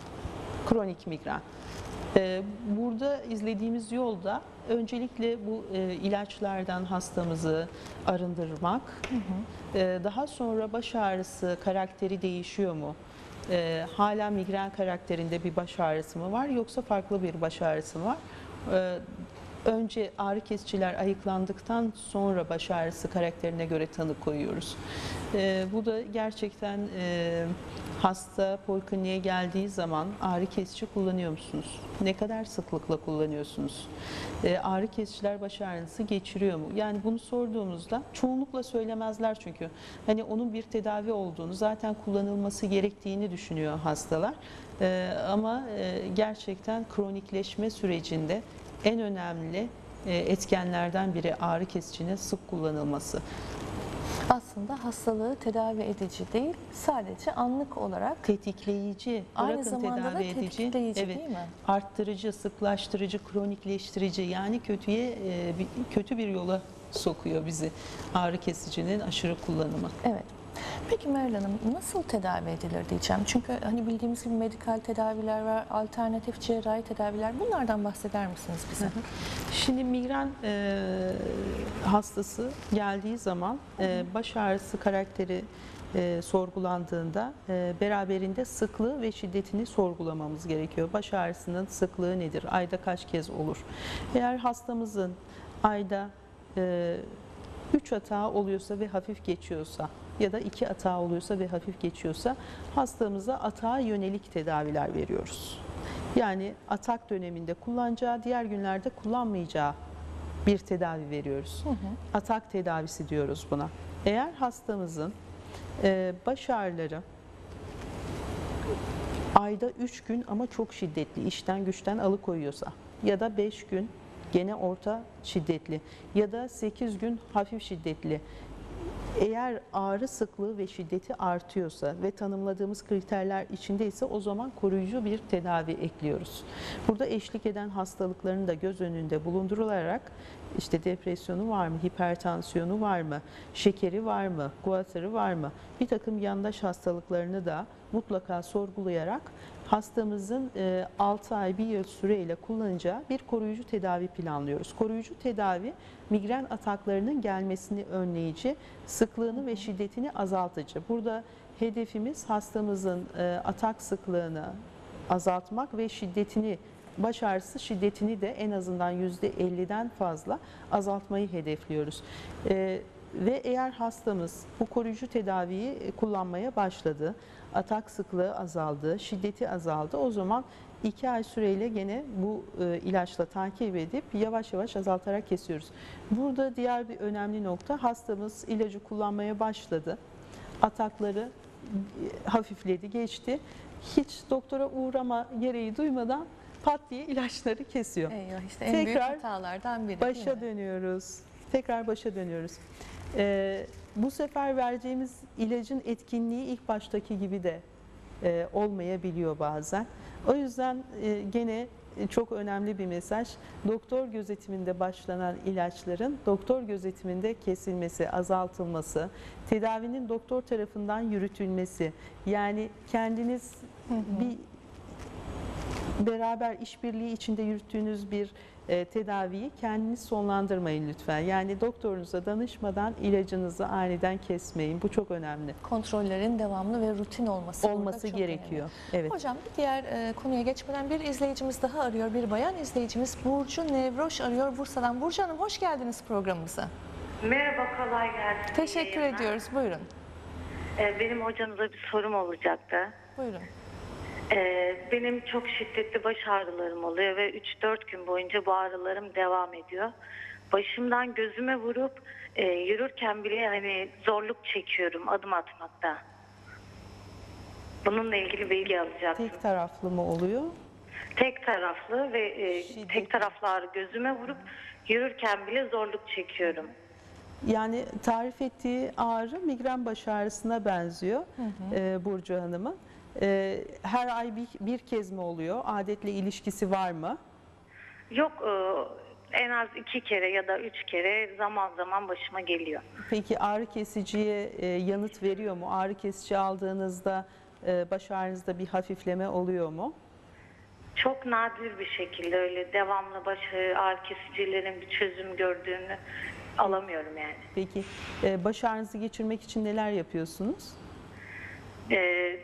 kronik migren. Ee, Burada izlediğimiz yolda öncelikle bu e, ilaçlardan hastamızı arındırmak, hı hı. Ee, daha sonra baş ağrısı karakteri değişiyor mu? Ee, hala migren karakterinde bir baş ağrısı mı var yoksa farklı bir baş ağrısı mı var? Ee, Önce ağrı kesiciler ayıklandıktan sonra baş ağrısı karakterine göre tanı koyuyoruz. Ee, bu da gerçekten e, hasta polikliniğe geldiği zaman ağrı kesici kullanıyor musunuz? Ne kadar sıklıkla kullanıyorsunuz? Ee, ağrı kesiciler baş ağrınızı geçiriyor mu? Yani bunu sorduğumuzda çoğunlukla söylemezler çünkü. Hani onun bir tedavi olduğunu, zaten kullanılması gerektiğini düşünüyor hastalar. Ee, ama e, gerçekten kronikleşme sürecinde en önemli etkenlerden biri ağrı kesicinin sık kullanılması. Aslında hastalığı tedavi edici değil, sadece anlık olarak tetikleyici, aynı bırakın zamanda tedavi da edici, tetikleyici evet, değil mi? Arttırıcı, sıklaştırıcı, kronikleştirici, yani kötüye kötü bir yola sokuyor bizi ağrı kesicinin aşırı kullanımı. Evet. Peki Meral Hanım, nasıl tedavi edilir diyeceğim. Çünkü hani bildiğimiz gibi medikal tedaviler var, alternatif cerrahi tedaviler. Bunlardan bahseder misiniz bize? Hı hı. Şimdi migren e, hastası geldiği zaman e, baş ağrısı karakteri e, sorgulandığında e, beraberinde sıklığı ve şiddetini sorgulamamız gerekiyor. Baş ağrısının sıklığı nedir? Ayda kaç kez olur? Eğer hastamızın ayda e, üç atağı oluyorsa ve hafif geçiyorsa ya da iki atağı oluyorsa ve hafif geçiyorsa hastamıza atağa yönelik tedaviler veriyoruz. Yani atak döneminde kullanacağı, diğer günlerde kullanmayacağı bir tedavi veriyoruz. Hı hı. Atak tedavisi diyoruz buna. Eğer hastamızın e, baş ağrıları ayda üç gün ama çok şiddetli, işten güçten alıkoyuyorsa ya da beş gün gene orta şiddetli ya da sekiz gün hafif şiddetli, eğer ağrı sıklığı ve şiddeti artıyorsa ve tanımladığımız kriterler içindeyse o zaman koruyucu bir tedavi ekliyoruz. Burada eşlik eden hastalıklarını da göz önünde bulundurularak işte depresyonu var mı, hipertansiyonu var mı, şekeri var mı, guatarı var mı, bir takım yandaş hastalıklarını da mutlaka sorgulayarak hastamızın altı ay bir yıl süreyle kullanacağı bir koruyucu tedavi planlıyoruz. Koruyucu tedavi migren ataklarının gelmesini önleyici, sıklığını ve şiddetini azaltıcı. Burada hedefimiz hastamızın atak sıklığını azaltmak ve şiddetini, baş ağrısı şiddetini de en azından yüzde elliden fazla azaltmayı hedefliyoruz. Ee, ve eğer hastamız bu koruyucu tedaviyi kullanmaya başladı, atak sıklığı azaldı, şiddeti azaldı, o zaman iki ay süreyle gene bu e, ilaçla takip edip yavaş yavaş azaltarak kesiyoruz. Burada diğer bir önemli nokta, hastamız ilacı kullanmaya başladı, atakları e, hafifledi, geçti, hiç doktora uğrama gereği duymadan pat diye ilaçları kesiyor. Eyvah, işte en Tekrar büyük hatalardan biri. başa dönüyoruz. Tekrar başa dönüyoruz. Ee, bu sefer vereceğimiz ilacın etkinliği ilk baştaki gibi de e, olmayabiliyor bazen. O yüzden e, gene çok önemli bir mesaj. Doktor gözetiminde başlanan ilaçların doktor gözetiminde kesilmesi, azaltılması, tedavinin doktor tarafından yürütülmesi. Yani kendiniz hı hı. bir beraber işbirliği içinde yürüttüğünüz bir e, tedaviyi kendiniz sonlandırmayın lütfen. Yani doktorunuza danışmadan ilacınızı aniden kesmeyin. Bu çok önemli. Kontrollerin devamlı ve rutin olması, olması gerekiyor. Evet. Hocam bir diğer e, konuya geçmeden bir izleyicimiz daha arıyor. Bir bayan izleyicimiz Burcu Nevroş arıyor Bursa'dan. Burcu Hanım hoş geldiniz programımıza. Merhaba, kolay gelsin. Teşekkür yayınlar. ediyoruz. Buyurun. Ee, benim hocanıza bir sorum olacaktı. Buyurun. Ee, benim çok şiddetli baş ağrılarım oluyor ve üç dört gün boyunca bu ağrılarım devam ediyor. Başımdan gözüme vurup e, yürürken bile hani zorluk çekiyorum adım atmakta. Bununla ilgili bilgi alacaktım. Tek taraflı mı oluyor? Tek taraflı ve e, Şiddetli. tek taraflı ağrı gözüme vurup yürürken bile zorluk çekiyorum. Yani tarif ettiği ağrı migren baş ağrısına benziyor e, Burcu Hanım'ın. E, her ay bir, bir kez mi oluyor? Adetle ilişkisi var mı? Yok, e, en az iki kere ya da üç kere zaman zaman başıma geliyor. Peki ağrı kesiciye e, yanıt veriyor mu? Ağrı kesici aldığınızda e, baş ağrınızda bir hafifleme oluyor mu? Çok nadir bir şekilde öyle devamlı baş ağrı kesicilerin bir çözüm gördüğünü alamıyorum yani. Peki e, baş ağrınızı geçirmek için neler yapıyorsunuz? E,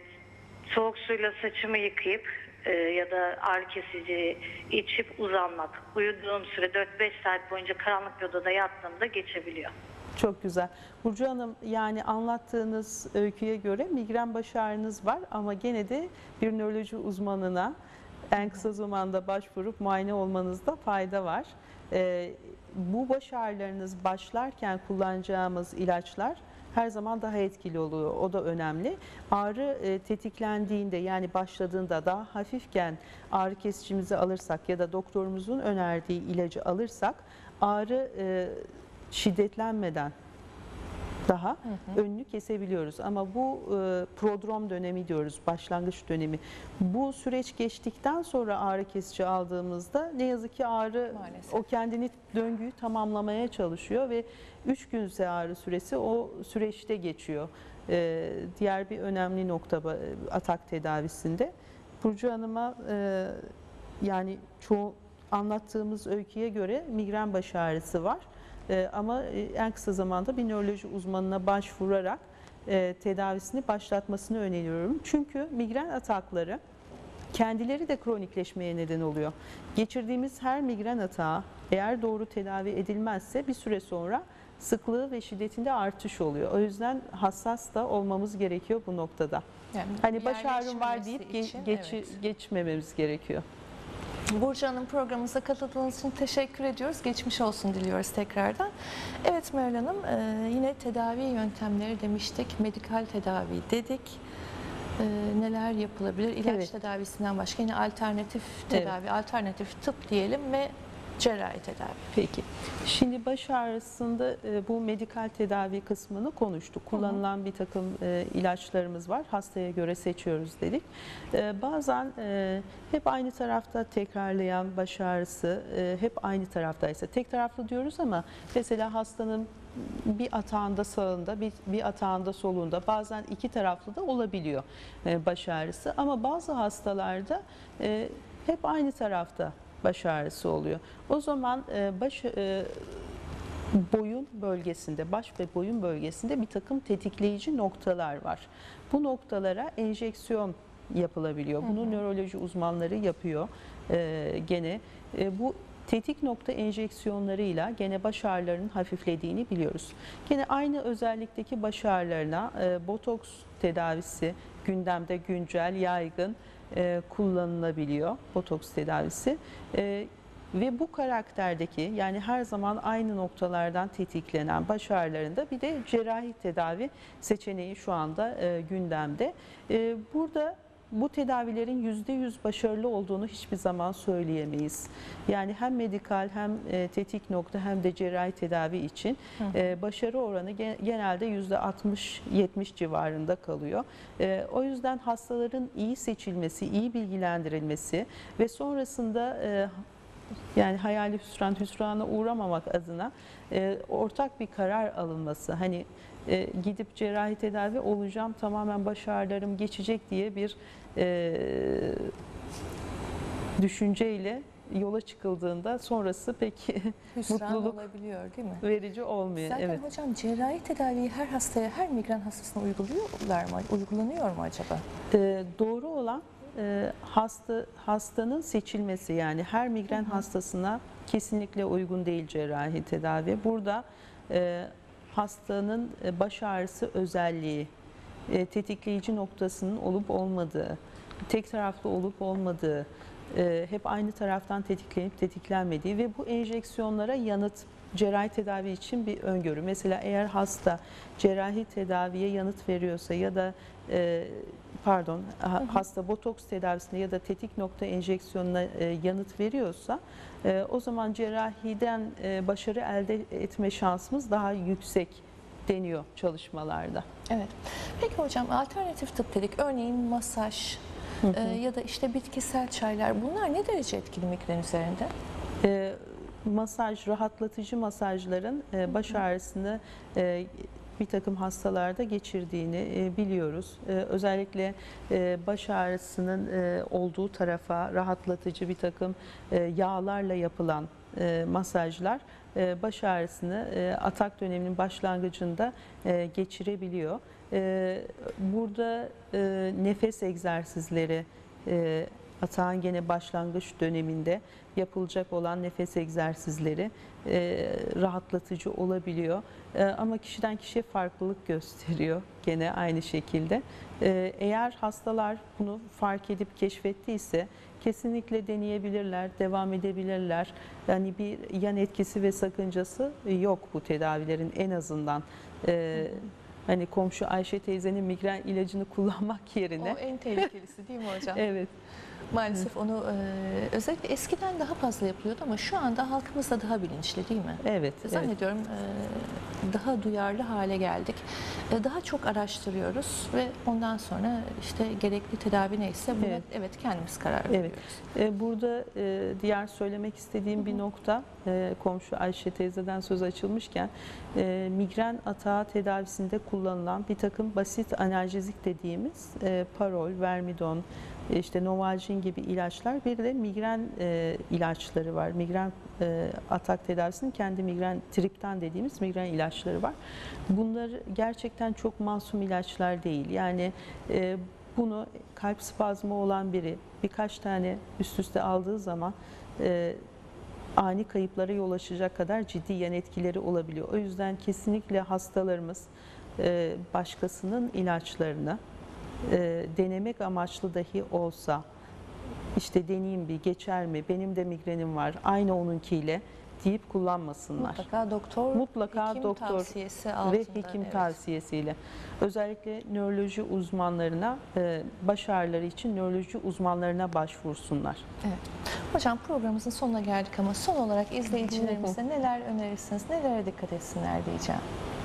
soğuk suyla saçımı yıkayıp e, ya da ağrı kesici içip uzanmak. Uyuduğum süre dört beş saat boyunca karanlık bir odada yattığımda geçebiliyor. Çok güzel. Burcu Hanım, yani anlattığınız öyküye göre migren baş ağrınız var ama gene de bir nöroloji uzmanına en kısa zamanda başvurup muayene olmanızda fayda var. Ee, bu baş ağrılarınız başlarken kullanacağımız ilaçlar her zaman daha etkili oluyor. O da önemli. Ağrı e, tetiklendiğinde, yani başladığında, daha hafifken ağrı kesicimizi alırsak ya da doktorumuzun önerdiği ilacı alırsak ağrı e, şiddetlenmeden daha hı hı. önünü kesebiliyoruz. Ama bu e, prodrom dönemi diyoruz, başlangıç dönemi. Bu süreç geçtikten sonra ağrı kesici aldığımızda ne yazık ki ağrı Maalesef. o kendini döngüyü tamamlamaya çalışıyor ve üç günse ağrı süresi o süreçte geçiyor. E, diğer bir önemli nokta atak tedavisinde. Burcu Hanım'a e, yani çoğu anlattığımız öyküye göre migren baş ağrısı var. Ee, ama en kısa zamanda bir nöroloji uzmanına başvurarak e, tedavisini başlatmasını öneriyorum. Çünkü migren atakları kendileri de kronikleşmeye neden oluyor. Geçirdiğimiz her migren atağı eğer doğru tedavi edilmezse bir süre sonra sıklığı ve şiddetinde artış oluyor. O yüzden hassas da olmamız gerekiyor bu noktada. Yani hani baş ağrım var deyip ge- geç, evet. geçmememiz gerekiyor. Burcu Hanım, programımıza katıldığınız için teşekkür ediyoruz. Geçmiş olsun diliyoruz tekrardan. Evet Meral Hanım, yine tedavi yöntemleri demiştik. Medikal tedavi dedik. Neler yapılabilir? İlaç evet. tedavisinden başka yine alternatif tedavi, evet. alternatif tıp diyelim ve cerrahi tedavi. Peki. Şimdi baş ağrısında bu medikal tedavi kısmını konuştuk. Kullanılan hı hı. bir takım ilaçlarımız var. Hastaya göre seçiyoruz dedik. Bazen hep aynı tarafta tekrarlayan baş ağrısı hep aynı taraftaysa, tek taraflı diyoruz ama mesela hastanın bir atağında sağında, bir, bir atağında solunda, bazen iki taraflı da olabiliyor baş ağrısı. Ama bazı hastalarda hep aynı tarafta baş ağrısı oluyor. O zaman baş boyun bölgesinde, baş ve boyun bölgesinde bir takım tetikleyici noktalar var. Bu noktalara enjeksiyon yapılabiliyor. Bunu hı hı. nöroloji uzmanları yapıyor ee, gene. E, bu tetik nokta enjeksiyonlarıyla gene baş ağrılarının hafiflediğini biliyoruz. Gene aynı özellikteki baş ağrılarına e, botoks tedavisi gündemde güncel, yaygın e, kullanılabiliyor. Botoks tedavisi. E, Ve bu karakterdeki, yani her zaman aynı noktalardan tetiklenen baş ağrılarında bir de cerrahi tedavi seçeneği şu anda e, gündemde. E, burada bu tedavilerin yüzde yüz başarılı olduğunu hiçbir zaman söyleyemeyiz. Yani hem medikal hem e, tetik nokta hem de cerrahi tedavi için e, başarı oranı genelde yüzde altmış yetmiş civarında kalıyor. E, o yüzden hastaların iyi seçilmesi, iyi bilgilendirilmesi ve sonrasında e, yani hayali hüsran, hüsrana uğramamak adına e, ortak bir karar alınması. Hani e, gidip cerrahi tedavi olacağım, tamamen baş ağrılarım geçecek diye bir e, düşünceyle yola çıkıldığında sonrası pek mutluluk olabiliyor, değil mi? verici olmuyor. Zaten evet. hocam cerrahi tedaviyi her hastaya, her migren hastasına uyguluyorlar mı? Uygulanıyor mu acaba? E, doğru olan E, hasta hastanın seçilmesi, yani her migren hı hı. hastasına kesinlikle uygun değil cerrahi tedavi. Burada e, hastanın baş ağrısı özelliği, e, tetikleyici noktasının olup olmadığı, tek taraflı olup olmadığı, e, hep aynı taraftan tetiklenip tetiklenmediği ve bu enjeksiyonlara yanıt cerrahi tedavi için bir öngörü. Mesela eğer hasta cerrahi tedaviye yanıt veriyorsa ya da e, pardon ha- hasta botoks tedavisine ya da tetik nokta enjeksiyonuna e, yanıt veriyorsa e, o zaman cerrahiden e, başarı elde etme şansımız daha yüksek deniyor çalışmalarda. Evet. Peki hocam, alternatif tıp dedik. Örneğin masaj e, ya da işte bitkisel çaylar. Bunlar ne derece etkili migren üzerinde? E, masaj, rahatlatıcı masajların e, baş ağrısını e, bir takım hastalarda geçirdiğini e, biliyoruz. E, özellikle e, baş ağrısının e, olduğu tarafa rahatlatıcı bir takım e, yağlarla yapılan e, masajlar e, baş ağrısını e, atak döneminin başlangıcında e, geçirebiliyor. E, burada e, nefes egzersizleri, e, atağın gene başlangıç döneminde yapılacak olan nefes egzersizleri e, rahatlatıcı olabiliyor. E, ama kişiden kişiye farklılık gösteriyor gene aynı şekilde. E, eğer hastalar bunu fark edip keşfettiyse kesinlikle deneyebilirler, devam edebilirler. Yani bir yan etkisi ve sakıncası yok bu tedavilerin en azından. E, hani komşu Ayşe teyzenin migren ilacını kullanmak yerine. O en tehlikelisi değil mi hocam? Evet. Maalesef onu e, özellikle eskiden daha fazla yapılıyordu ama şu anda halkımız da daha bilinçli değil mi? Evet. evet. Zannediyorum e, daha duyarlı hale geldik. E, daha çok araştırıyoruz ve ondan sonra işte gerekli tedavi neyse buna evet, Evet. evet kendimiz karar Evet. veriyoruz. E, Burada e, diğer söylemek istediğim bir nokta, e, komşu Ayşe teyzeden söz açılmışken, e, migren atağı tedavisinde kullanılan bir takım basit analjezik dediğimiz e, parol, vermidon, işte Novalgin gibi ilaçlar, bir de migren e, ilaçları var. Migren e, atak tedavisinin kendi migren triptan dediğimiz migren ilaçları var. Bunlar gerçekten çok masum ilaçlar değil. Yani e, bunu kalp spazmı olan biri birkaç tane üst üste aldığı zaman e, ani kayıplara yol açacak kadar ciddi yan etkileri olabiliyor. O yüzden kesinlikle hastalarımız e, başkasının ilaçlarını e, denemek amaçlı dahi olsa, işte deneyeyim bir geçer mi, benim de migrenim var aynı onunkiyle deyip kullanmasınlar. Mutlaka doktor, Mutlaka hekim doktor tavsiyesi ve altında. hekim evet. tavsiyesiyle. Özellikle nöroloji uzmanlarına, e, baş ağrıları için nöroloji uzmanlarına başvursunlar. Evet. Hocam, programımızın sonuna geldik ama son olarak izleyicilerimize neler önerirsiniz, nelere dikkat etsinler diyeceğim.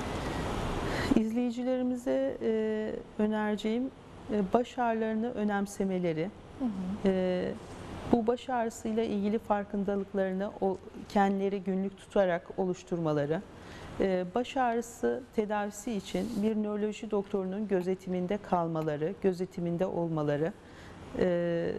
İzleyicilerimize e, önereceğim e, baş ağrılarını önemsemeleri, Hı hı. e, bu baş ağrısıyla ilgili farkındalıklarını o kendileri günlük tutarak oluşturmaları, e, baş ağrısı tedavisi için bir nöroloji doktorunun gözetiminde kalmaları, gözetiminde olmaları, e,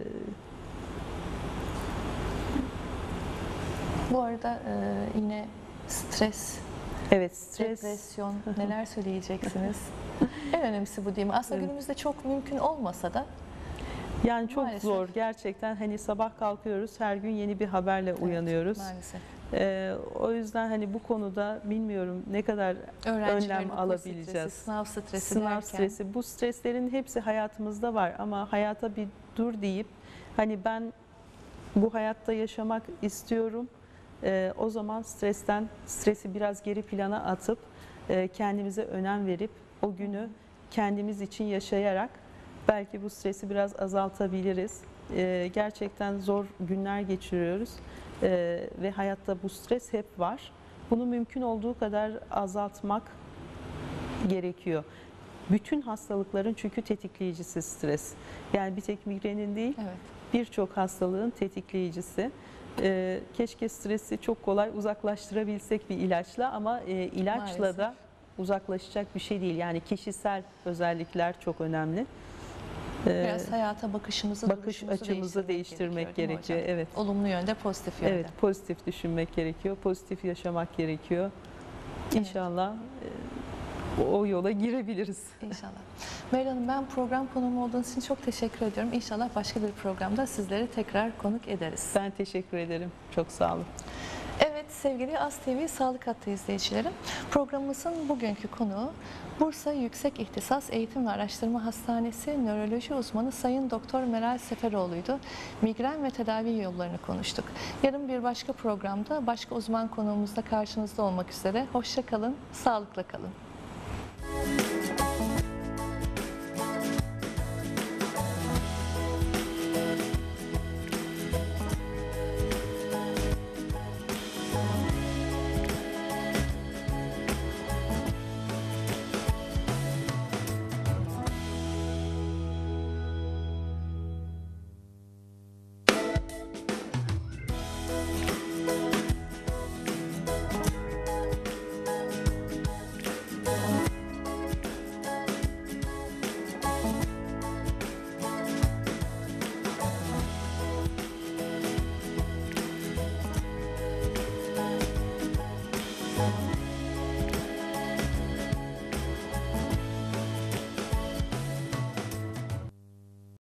Bu arada e, yine stres, evet stres, depresyon, neler söyleyeceksiniz? En önemlisi bu değil mi? Aslında Evet. günümüzde çok mümkün olmasa da yani çok Maalesef. zor gerçekten. Hani sabah kalkıyoruz, her gün yeni bir haberle uyanıyoruz. maalesef E, o yüzden hani bu konuda bilmiyorum ne kadar öğrencilerin önlem okul alabileceğiz. stresi, sınav stresi Sınav derken stresi, bu streslerin hepsi hayatımızda var ama hayata bir dur deyip hani ben bu hayatta yaşamak istiyorum. Ee, o zaman stresten, stresi biraz geri plana atıp e, kendimize önem verip o günü kendimiz için yaşayarak belki bu stresi biraz azaltabiliriz. Ee, gerçekten zor günler geçiriyoruz Ee, ve hayatta bu stres hep var. Bunu mümkün olduğu kadar azaltmak gerekiyor. Bütün hastalıkların çünkü tetikleyicisi stres. Yani bir tek migrenin değil, evet. birçok hastalığın tetikleyicisi. Ee, keşke stresi çok kolay uzaklaştırabilsek bir ilaçla ama e, ilaçla Maalesef. da uzaklaşacak bir şey değil. Yani kişisel özellikler çok önemli. Ee, Biraz hayata bakışımızı, bakış duruşumuzu açımızı değiştirmek değil mi gerekiyor. hocam? Evet. Olumlu yönde, pozitif yönde. Evet, pozitif düşünmek gerekiyor. Pozitif yaşamak gerekiyor. İnşallah e, o yola girebiliriz. İnşallah. Meral Hanım, ben program konuğum olduğunuz için çok teşekkür ediyorum. İnşallah başka bir programda sizleri tekrar konuk ederiz. Ben teşekkür ederim. Çok sağ olun. Evet, sevgili A S T V Sağlık Hattı izleyicileri. Programımızın bugünkü konuğu Bursa Yüksek İhtisas Eğitim ve Araştırma Hastanesi Nöroloji Uzmanı Sayın Doktor Meral Seferoğlu'ydu. Migren ve tedavi yollarını konuştuk. Yarın bir başka programda başka uzman konuğumuzla karşınızda olmak üzere. Hoşça kalın, sağlıkla kalın.